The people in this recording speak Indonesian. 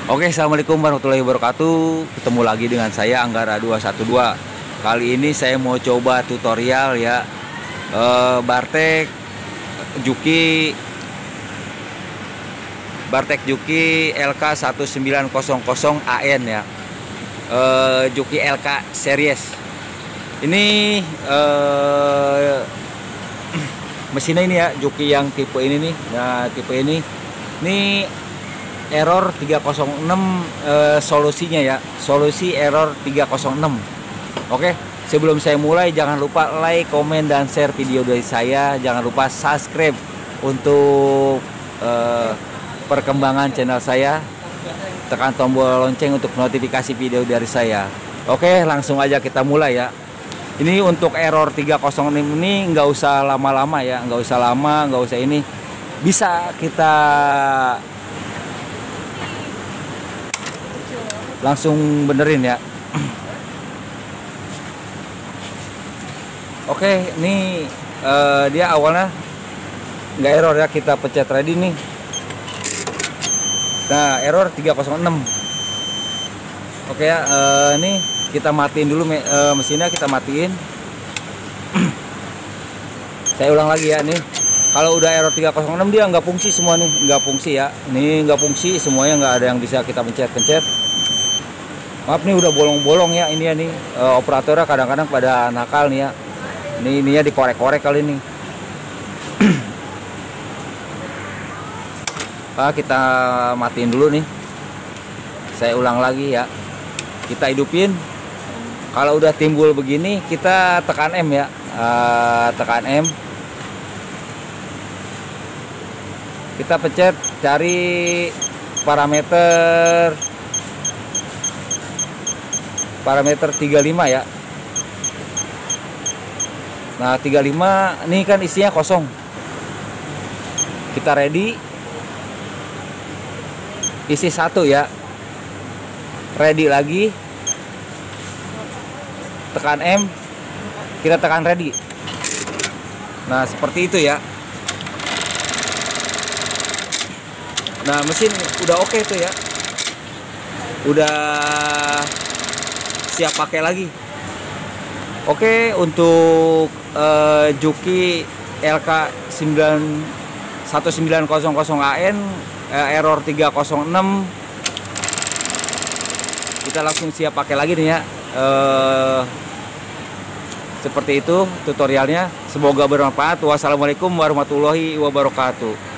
Oke, assalamualaikum warahmatullahi wabarakatuh. Ketemu lagi dengan saya Anggara 212. Kali ini saya mau coba tutorial ya, Bartek Juki LK 1900 AN ya, Juki LK series. Ini mesinnya ini ya, Juki yang tipe ini nih. Nah, tipe ini error 306, solusinya ya, solusi error 306. Oke, sebelum saya mulai jangan lupa like, komen, dan share video dari saya. Jangan lupa subscribe untuk perkembangan channel saya. Tekan tombol lonceng untuk notifikasi video dari saya. Oke, langsung aja kita mulai ya. Ini untuk error 306 ini nggak usah lama-lama ya, nggak usah ini, bisa kita langsung benerin ya. Oke, ini dia awalnya nggak error ya, kita pencet ready nih. Nah, error 306. Oke ya, ini kita matiin dulu mesinnya, kita matiin. Saya ulang lagi ya nih. Kalau udah error 306 dia nggak fungsi semua nih, nggak fungsi ya. Ini nggak fungsi semuanya, nggak ada yang bisa kita pencet-pencet. Maaf nih, udah bolong-bolong ya ini ya nih. Operatornya kadang-kadang pada nakal nih ya. Ini ya dikorek-korek kali ini. Kita matiin dulu nih. Saya ulang lagi ya. Kita hidupin. Kalau udah timbul begini kita tekan M ya. Tekan M. Kita pencet cari parameter 35 ya. Nah, 35 ini kan isinya kosong. Kita ready. Isi 1 ya. Ready lagi. Tekan M. Kita tekan ready. Nah, seperti itu ya. Nah, mesin udah oke tuh ya. Udah siap pakai lagi. Oke, untuk Juki LK 1900 AN error 306, kita langsung siap pakai lagi nih ya. Seperti itu tutorialnya, semoga bermanfaat. Wassalamualaikum warahmatullahi wabarakatuh.